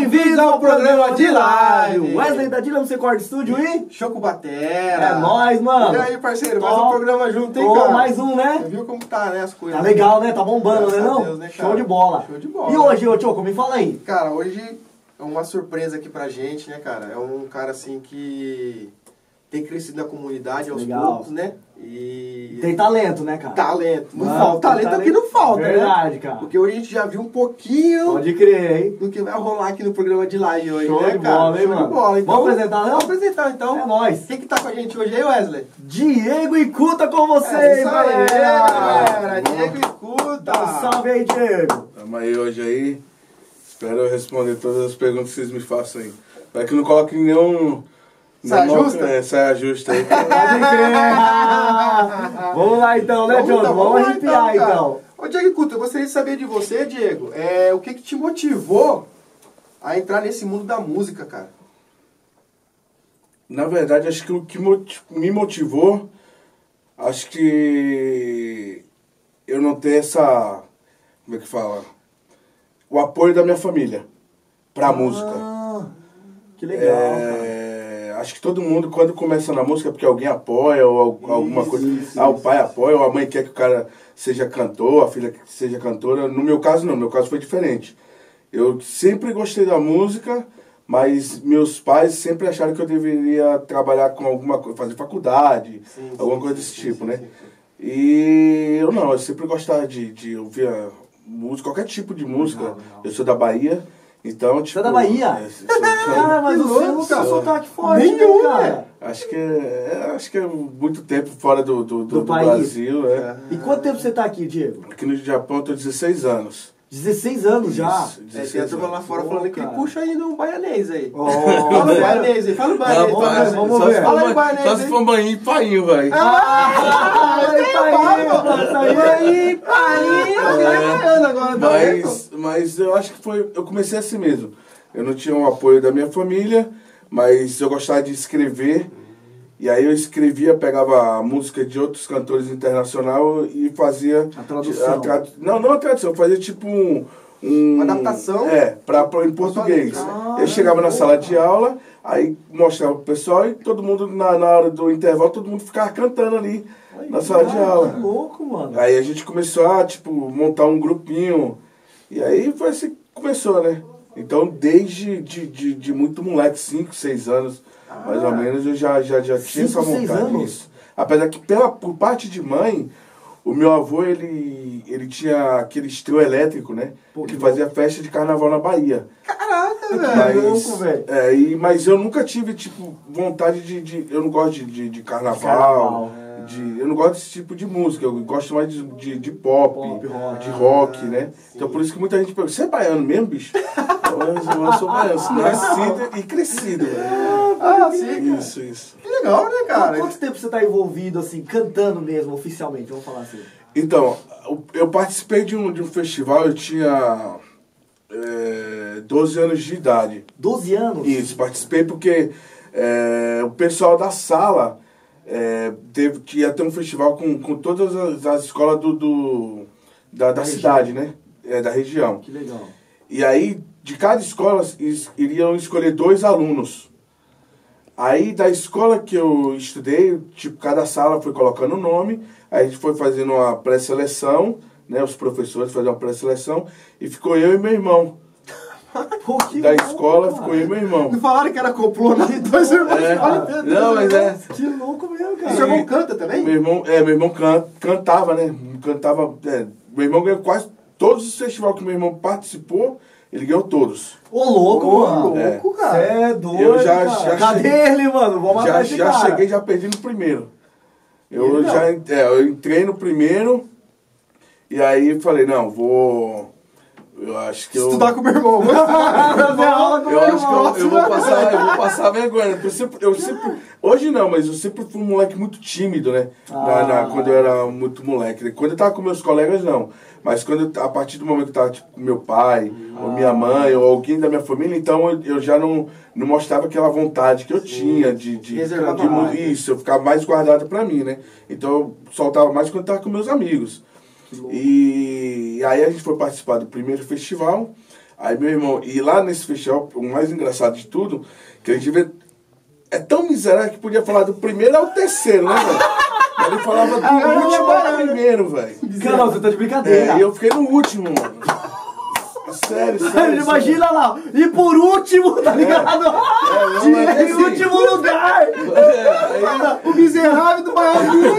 Bem-vindo ao programa de live. Wesley da Dylan Secor Studio e... Choco Batera. É nóis, mano. E aí, parceiro, mais um programa junto, hein, Ô, cara? mais um, né? Você viu como tá, né, as coisas? Tá legal, né? Tá bombando, né, Graças a não? Deus, né, cara? Show de bola. Show de bola. E hoje, ô Choco, me fala aí. Cara, hoje é uma surpresa aqui pra gente, né, cara? É um cara, assim, que tem crescido na comunidade aos Legal. poucos, né? E... Tem talento, né, cara? talento. Não Mano, falta. Talento tem aqui não falta, né? Verdade, cara. Porque hoje a gente já viu um pouquinho Pode crer, hein? do que vai rolar aqui no programa de live hoje, Show né, de cara? bola, hein, Show de mano? bola. Então, Vamos apresentar, não? Vamos apresentar, então. É nóis. Quem que tá com a gente hoje aí, Wesley? Diego e Cuta com vocês, É isso aí, galera. galera. Diego escuta. Dá um salve aí, Diego. Tamo aí hoje aí. Espero eu responder todas as perguntas que vocês me façam aí. Para que não coloquem nenhum... Saia justa? Saia justa aí. Pode crer. Vamos lá então, né, Diogo? Vamos lá, arrepiar cara. então. Ô, Diego Couto, eu gostaria de saber de você, Diego, o que te motivou a entrar nesse mundo da música, cara? Na verdade, acho que o que me motivou, acho que eu não ter essa... Como é que fala? O apoio da minha família pra música. Que legal, cara. Acho que todo mundo, quando começa na música, é porque alguém apoia, ou alguma coisa. O pai apoia, ou a mãe quer que o cara seja cantor, a filha que seja cantora. No meu caso, não. No meu caso foi diferente. Eu sempre gostei da música, mas meus pais sempre acharam que eu deveria trabalhar com alguma coisa, fazer faculdade, alguma coisa desse tipo, né? E eu sempre gostava de ouvir música, qualquer tipo de música. Legal. Eu sou da Bahia. Então, tipo... Você é da Bahia? Cara, mas você não tem sotaque forte, Nenhum, né, cara? Acho que é muito tempo fora do país. Brasil, né? E quanto tempo você tá aqui, Diego? Aqui no Japão eu tô 16 anos. 16 anos já. Isso, Tem 16 a turma lá anos. fora falando que cara. puxa aí no baianês aí. Oh, Fala o baianês aí, fala o baianês. Vamos ver, vamos Só ver. se Fala aí, for baianês, só se hein? for banho e painho, velho. Mas eu acho que eu comecei assim mesmo. Eu não tinha o apoio da minha família, mas eu gostava de escrever. E aí eu escrevia, pegava a música de outros cantores internacionais e fazia... A tradução. Não a tradução, eu fazia tipo Uma adaptação? Em português. Eu chegava na sala de aula, aí mostrava pro pessoal e todo mundo, na hora do intervalo, todo mundo ficava cantando ali na sala de aula. Que louco, mano. Aí a gente começou a, montar um grupinho. E aí foi assim que começou, né? Então, desde de muito moleque, 5, 6 anos, mais ou menos, eu já tinha essa 5, 6 vontade. anos? Isso. Apesar que, por parte de mãe, o meu avô, ele tinha aquele trio elétrico, né? Pô, que que fazia festa de carnaval na Bahia. Caraca, Mas- velho. louco, velho. Mas eu nunca tive, vontade eu não gosto de carnaval. Eu não gosto desse tipo de música, eu gosto mais de pop, Pop, rock. de rock, né? Então por isso que muita gente pergunta, você é baiano mesmo, bicho? eu sou baiano, nascido e crescido, velho. Ah, sim, cara. Isso. Que legal, né, cara? Quanto tempo você tá envolvido, assim, cantando mesmo, oficialmente? Vamos falar assim. Então, eu participei de um festival, eu tinha 12 anos de idade. 12 anos? Isso, participei porque o pessoal da sala ia ter um festival com todas as escolas da cidade, né? Da região. Que legal. E aí, de cada escola, iriam escolher 2 alunos. Aí, da escola que eu estudei, cada sala foi colocando o nome, aí a gente foi fazendo uma pré-seleção, né? Os professores faziam uma pré-seleção, e ficou eu e meu irmão. Pô, que Da louco, escola, cara. ficou eu e meu irmão. Não falaram que era complô, não? Dois irmãos Não, mas Que louco mesmo, E cara. seu irmão canta também? Meu irmão cantava, né? Meu irmão ganhou quase todos os festivais que meu irmão participou, ele ganhou todos. Ô, louco, Ô, mano. louco, Cê cara. é doido, Eu cara. já Cadê cheguei- ele, mano? Vamos matar esse Já cara. cheguei, já perdi no primeiro. Eu Legal. eu entrei no primeiro, e aí falei, não, eu acho que Estudar com meu irmão. Eu acho que eu vou passar vergonha. Eu sempre, hoje não, mas eu sempre fui um moleque muito tímido, né? Quando eu era muito moleque. Quando eu tava com meus colegas, não. Mas a partir do momento que eu tava com meu pai, ou minha mãe, ou alguém da minha família, então eu já não mostrava aquela vontade que eu tinha Reservava mais, né? isso, eu ficava mais guardado pra mim, né? Então eu soltava mais quando eu tava com meus amigos. E aí a gente foi participar do primeiro festival. Aí, meu irmão, e lá nesse festival, o mais engraçado de tudo, que a gente vê, é tão miserável que podia falar do primeiro ao terceiro, né, velho? Ele falava do último ao primeiro, velho. Carol, você tá de brincadeira. E eu fiquei no último, mano. Sério. Imagina lá, e por último, tá ligado? Em último lugar! O miserável do Baianinho,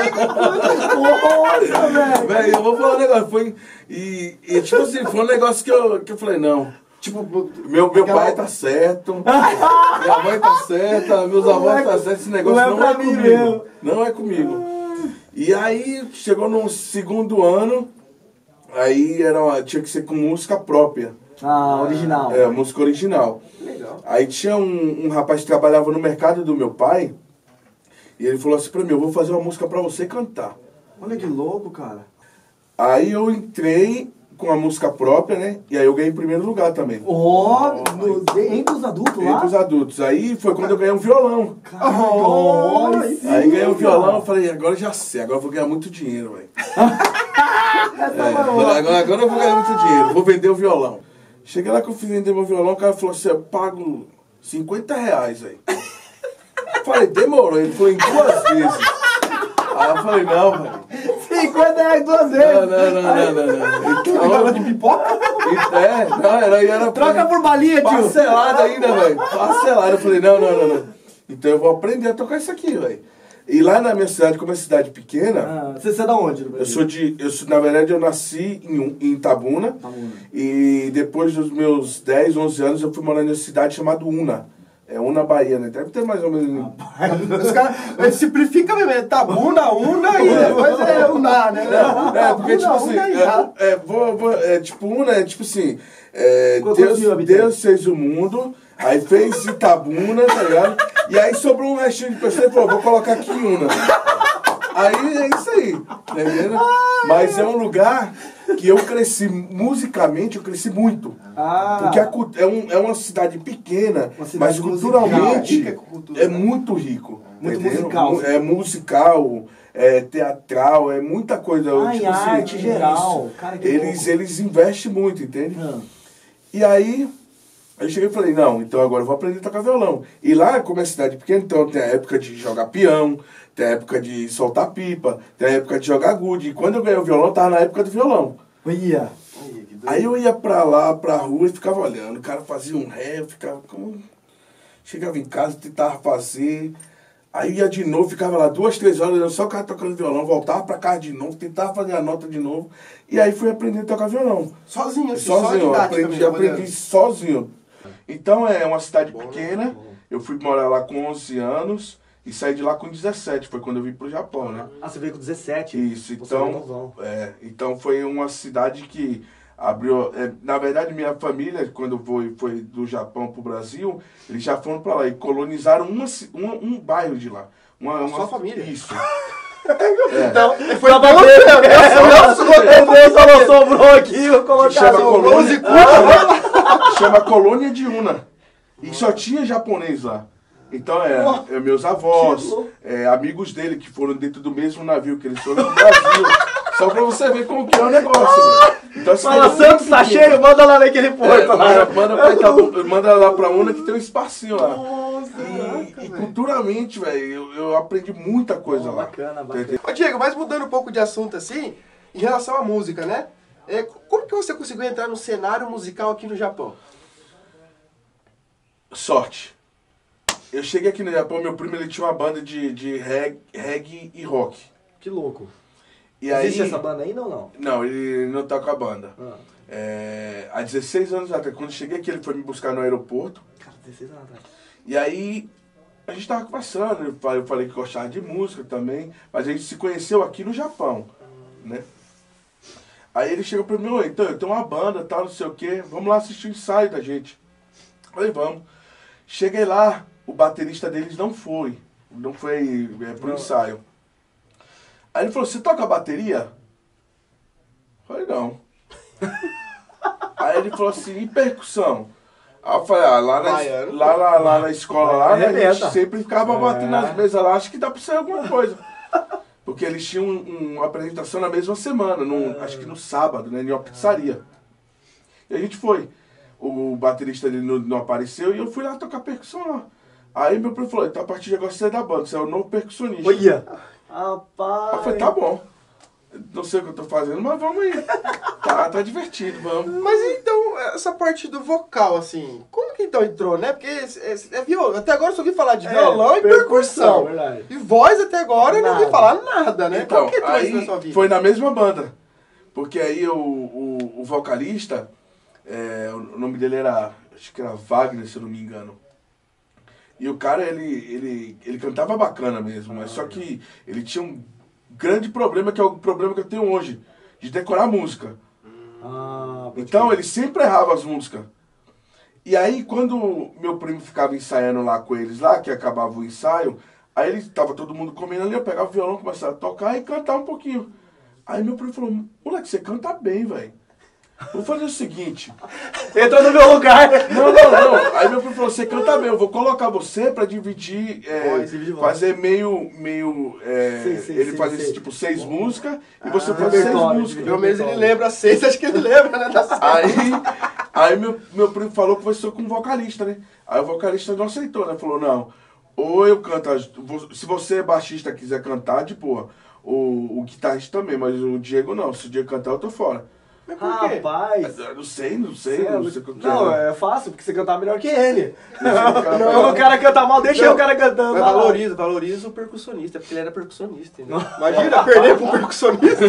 Nossa, velho! Velho, eu vou falar um negócio, foi... E tipo assim, foi um negócio que eu falei, não... Tipo, Meu pai tá certo, minha mãe tá certa, meus avós tá certo, esse negócio não é comigo. Mesmo. Não é comigo. E aí, chegou no segundo ano, aí tinha que ser com música própria. Ah, original. É, música original. legal. Aí tinha um rapaz que trabalhava no mercado do meu pai, e ele falou assim pra mim, eu vou fazer uma música pra você cantar. Olha que louco, cara. Aí eu entrei com a música própria, né? E aí eu ganhei em primeiro lugar também. Entre os adultos lá? Entre os adultos. Aí foi quando eu ganhei um violão. Aí Ganhei um violão, eu falei, agora já sei, agora eu vou ganhar muito dinheiro, velho. Agora eu vou ganhar muito dinheiro, vou vender o violão. Cheguei lá que eu fui vender meu violão, o cara falou assim, eu pago R$50 aí. Falei, demorou, ele falou em 2 vezes. Aí eu falei, não, velho. R$50 2 vezes. Não. Tava de pipoca? Era Troca por balinha, tio. parcelado ainda, velho. Parcelado. Eu falei, não. Então eu vou aprender a tocar isso aqui, velho. E lá na minha cidade, como é cidade pequena... Você é da onde, no Brasil? Na verdade, eu nasci em Itabuna. E depois dos meus 10, 11 anos, eu fui morar numa cidade chamada Una. É Una, Bahia, né? Deve ter mais ou menos... Os caras simplificam mesmo, é Tabuna, Una e depois é Una, né? Porque tipo assim, tipo Una, é tipo assim, Deus fez o mundo, aí fez Itabuna, tá ligado? E aí sobrou um restinho de pessoa e falou, vou colocar aqui Una. Aí é isso aí, tá entendendo? Mas é um lugar que eu cresci, musicalmente, eu cresci muito. Porque é uma cidade pequena, mas culturalmente é muito rico. Muito entendeu? musical. É musical, é teatral, é muita coisa. Em arte geral. Cara, eles investem muito, entende? E aí... eu cheguei e falei, não, então agora eu vou aprender a tocar violão. E lá, como é cidade pequena, então tem a época de jogar peão, tem a época de soltar pipa, tem a época de jogar gude. E quando eu ganhei o violão, eu tava na época do violão. Aí eu ia pra lá, pra rua, e ficava olhando. O cara fazia um ré, eu ficava como... Chegava em casa, tentava fazer... Aí ia de novo, ficava lá 2, 3 horas, olhando só o cara tocando violão, voltava pra casa de novo, tentava fazer a nota de novo. E aí fui aprender a tocar violão. Sozinho, assim, sozinho, aprendi sozinho. Então é uma cidade pequena, eu fui morar lá com 11 anos e saí de lá com 17, foi quando eu vim pro Japão, né? Você veio com 17? Isso, então foi uma cidade que abriu... na verdade, minha família, quando foi do Japão pro Brasil, eles já foram pra lá e colonizaram um bairro de lá. Sua família? Isso. Então, foi pra Deus falou, sobrou aqui, vou colocar chama Colônia de Una. E só tinha japonês lá. Então meus avós, amigos dele que foram dentro do mesmo navio que eles foram do Brasil. Só pra você ver como que é o negócio, velho. Então, fala, Santos tá cheio, manda lá naquele porto. Manda lá pra Una que tem um espacinho lá. Nossa, e culturalmente, velho, eu aprendi muita coisa lá. Bacana. Ô Diego, mas mudando um pouco de assunto assim, em relação à música, né? Como que você conseguiu entrar no cenário musical aqui no Japão? Sorte. Eu cheguei aqui no Japão, meu primo ele tinha uma banda de reggae e rock. Que louco. E existe aí, essa banda ainda ou não? Não, ele não tá com a banda. Há 16 anos atrás, quando eu cheguei aqui, ele foi me buscar no aeroporto. Cara, 16 anos atrás. E aí, a gente tava conversando, eu falei que gostava de música também, mas a gente se conheceu aqui no Japão, né? Aí ele chegou pra mim, então, eu tenho uma banda, tal, não sei o quê, vamos lá assistir o ensaio da gente. Eu falei, vamos. Cheguei lá, o baterista deles não foi pro ensaio. Aí ele falou, você toca bateria? Eu falei, não. Aí ele falou assim, e percussão? Aí eu falei, lá na escola, né, a gente sempre ficava batendo nas mesas lá, acho que dá pra sair alguma coisa. Porque eles tinham uma apresentação na mesma semana, acho que no sábado, né, em uma pizzaria. E a gente foi. o baterista dele não apareceu e eu fui lá tocar percussão lá. Aí meu primo falou, então a partir de agora você é da banda, você é o novo percussionista. Olha! Rapaz! Eu falei, tá bom. Não sei o que eu tô fazendo, mas vamos aí. Tá divertido, vamos. Mas então, essa parte do vocal, assim, como que então entrou, né? Porque é violão. Até agora eu só ouvi falar de violão e percussão. Verdade. E voz até agora eu não ouvi falar nada, né? Então, Como que entrou isso na aí sua vida? foi na mesma banda. Porque aí o vocalista, o nome dele era, acho que era Wagner, se eu não me engano. E o cara, ele cantava bacana mesmo, mas só que ele tinha um grande problema, que é o problema que eu tenho hoje, de decorar música. Então ele sempre errava as músicas. E aí quando meu primo ficava ensaiando lá com eles lá, que acabava o ensaio, aí ele tava todo mundo comendo ali, eu pegava o violão, começava a tocar e cantar um pouquinho. Aí meu primo falou, moleque, você canta bem, velho. Vou fazer o seguinte. Entrou no meu lugar. Não. Aí meu primo falou, você canta bem, eu vou colocar você pra dividir, fazer meio ele fazer tipo 6 músicas e você fazer 6 músicas. Pelo menos ele lembra 6, acho que ele lembra, né? Aí meu primo falou que conversou com um vocalista, né? Aí o vocalista não aceitou, né? Falou, não, ou eu canto, se você baixista quiser cantar, de boa. O guitarrista também, mas o Diego não, se o Diego cantar eu tô fora. Mas por quê? Rapaz! Não sei o que Não, é fácil, porque você cantar melhor que ele. Não, Quando o cara canta mal, deixa o cara cantando. Mas valoriza o percussionista, porque ele era percussionista, entendeu? Imagina perder pro percussionista.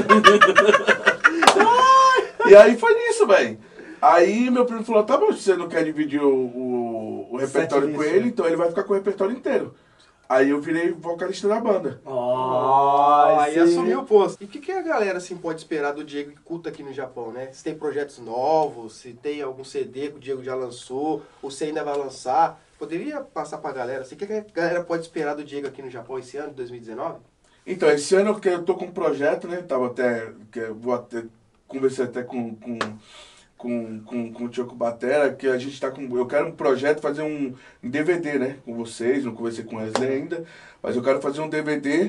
E aí foi nisso, velho. Aí meu primo falou, tá bom, se você não quer dividir o repertório com ele, então ele vai ficar com o repertório inteiro. Aí eu virei vocalista da banda. Aí assumiu o posto. E o que a galera assim, pode esperar do Diego que culta aqui no Japão, né? Se tem projetos novos, se tem algum CD que o Diego já lançou, ou se ainda vai lançar. Poderia passar pra galera, assim, o que a galera pode esperar do Diego aqui no Japão esse ano, 2019? Então, esse ano eu tô com um projeto, né? Conversei até com o Tioco Batera, que a gente tá com. Eu quero um projeto, fazer um DVD, né? Com vocês, não conversei com eles ainda, mas eu quero fazer um DVD,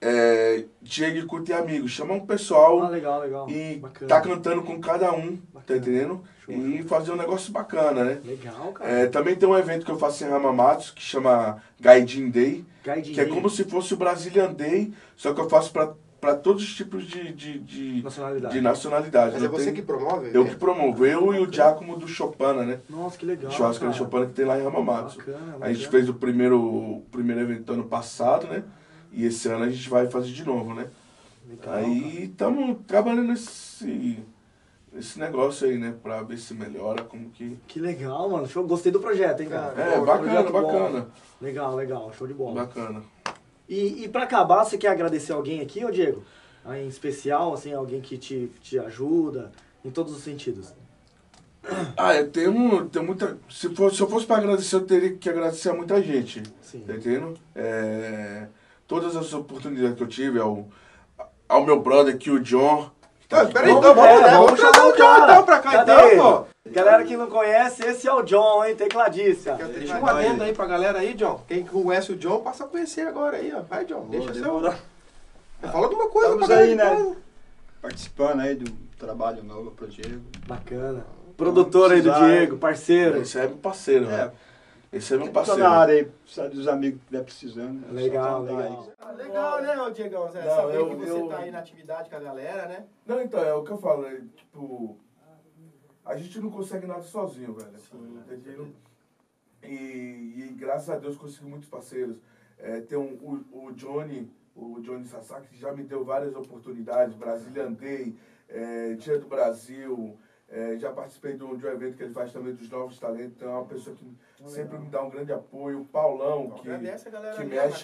Diego Couto e Amigos. Chamar um pessoal legal. e Bacana. tá cantando com cada um, tá entendendo? Show. E fazer um negócio bacana, né? Legal, cara. Também tem um evento que eu faço em Hamamatsu, que chama Gaijin Day, que é Day. como se fosse o Brazilian Day, só que eu faço para todos os tipos de nacionalidade. Mas é você que promove? Eu que promovo. Eu e o Giacomo do Chopana, né? Nossa, que legal. Churrascaria Chopana que tem lá em Hamamatsu. Bacana. A gente fez o primeiro evento ano passado, né? E esse ano a gente vai fazer de novo, né? Legal, aí estamos trabalhando nesse negócio aí, né? Pra ver se melhora, como que... Que legal, mano. Show. Gostei do projeto, hein, cara? Bacana. Legal. Show de bola. Bacana. E pra acabar, você quer agradecer alguém aqui, ô Diego? Em especial, assim, alguém que te ajuda em todos os sentidos. Eu tenho muita... Se eu fosse pra agradecer, eu teria que agradecer a muita gente. Sim. Tá entendendo? Todas as oportunidades que eu tive, ao meu brother aqui, o John. Peraí, então vamos chamar o John então pra cá, então, pô. Galera que não conhece, esse é o John, hein? Tecladista. Deixa um adendo aí pra galera aí, John. Quem conhece o John, passa a conhecer agora aí, ó. Vai, John, deixa seu... Fala alguma coisa pra aí, galera. né? Participando aí do trabalho novo pro Diego. Bacana. Produtor aí do Diego, parceiro. Esse é meu parceiro, né? Esse é meu Tô parceiro. na área aí, precisa dos amigos que estiver precisando. Legal. Legal, né, ô Diegão? Saber que você tá aí na atividade com a galera, né? Não, então, é o que eu falo, tipo... A gente não consegue nada sozinho, velho. Entendeu? E graças a Deus consegui muitos parceiros. Tem o Johnny Sasaki, que já me deu várias oportunidades. Brazilian Day, Dia do Brasil. Já participei de um evento que ele faz também dos Novos Talentos. Então é uma pessoa que sempre me dá um grande apoio. O Paulão, que mexe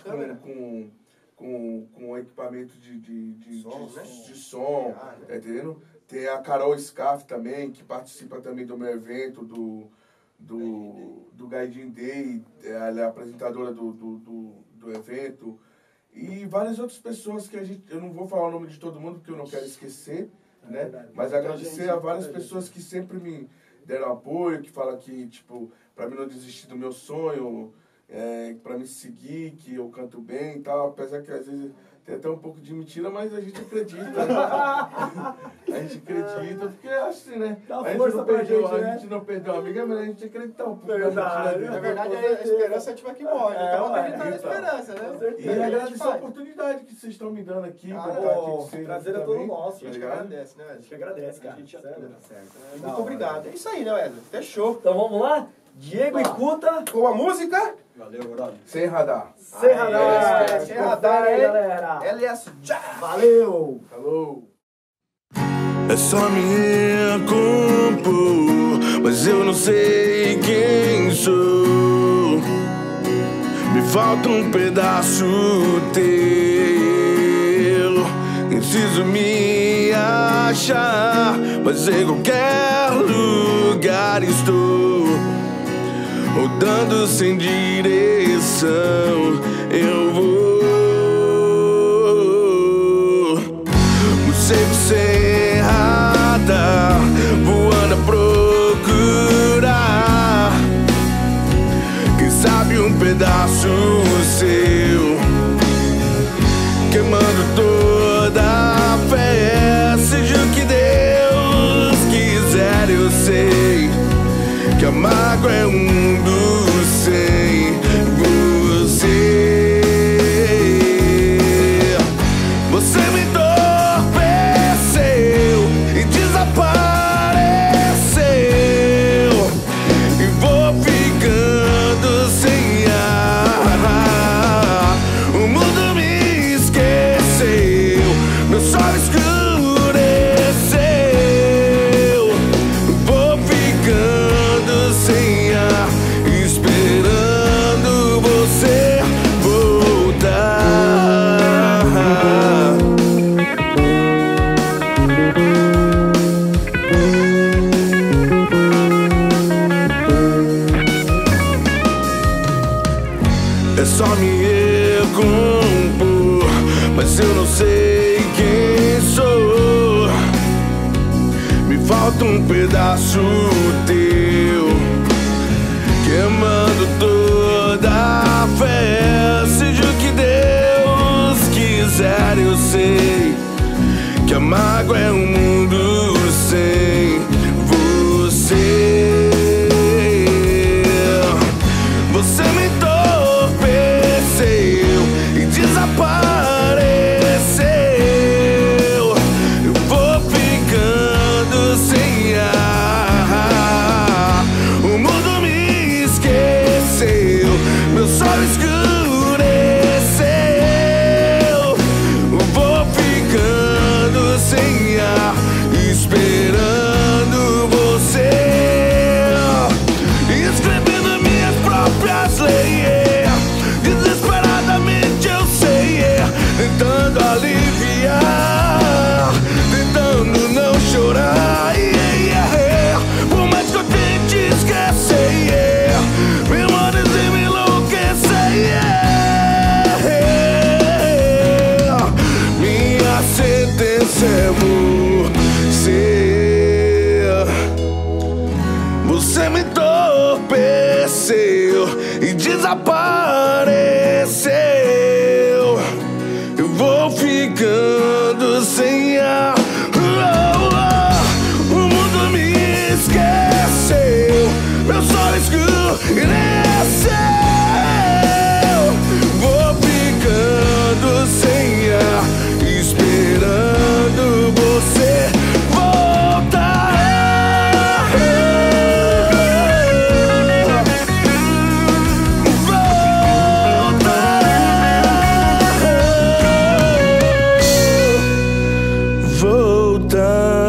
com equipamento de som, tá entendendo? Tem a Carol Scaff também, que participa também do meu evento, do Gaijin Day, ela é apresentadora do evento. E várias outras pessoas que eu não vou falar o nome de todo mundo, porque eu não quero esquecer, né? Mas agradecer a várias pessoas que sempre me deram apoio, que falam que, tipo, pra mim não desistir do meu sonho, pra me seguir, que eu canto bem e tal, apesar que às vezes Tem até um pouco de mentira, mas a gente acredita. A gente acredita, porque acho assim, né? Dá força pra gente, né? A gente não perdeu um amigo, mas a gente acredita um pouco. Na verdade, a esperança é a que morre. Então, acreditar na esperança, né? E agradecer a oportunidade que vocês estão me dando aqui. Prazer é todo nosso. A gente agradece, né, Wesley? A gente agradece, cara. Muito obrigado. É isso aí, né, Wesley? Fechou. Então vamos lá? Diego e Kuta. Com a música? Valeu, brother. Sem radar. Sem radar. Sem radar, aí, hein? galera. LS já. Valeu. Falou. É só me compor, mas eu não sei quem sou. Me falta um pedaço teu. Preciso me achar, mas em qualquer lugar estou. Rodando sem direção, eu vou. Morcego sem radar, voando a procurar. Quem sabe um pedaço seu, queimando toda a fé. Seja o que Deus quiser, eu sei que a mágoa é um mundo sem você. Você me entorpeceu e desapareceu, e vou ficando sem ar. O mundo me esqueceu, meu sol escureceu. Vou ficando sem ar, esperando você voltar. É só me recompor, mas eu não sei quem sou. Me falta um pedaço teu, queimando toda a fé. Seja o que Deus quiser, eu sei que a mágoa é um mundo sem você. Você me entorpeceu e desapareceu. Eu vou ficando sem ar. O mundo me esqueceu, meu sol escureceu. Eu vou ficando sem ar, esperando você. Escrevendo minhas próprias leis, desesperadamente eu sei, tentando aliviar, tentando não chorar, por mais que eu tente esquecer, memórias e me enlouquecer. Minha sentença é você. Você me entorpeceu e desapareceu. Eu vou ficando sem ar. O mundo me esqueceu, meu sol escureceu. Vou ficando sem ar, esperando você voltar. Voltar.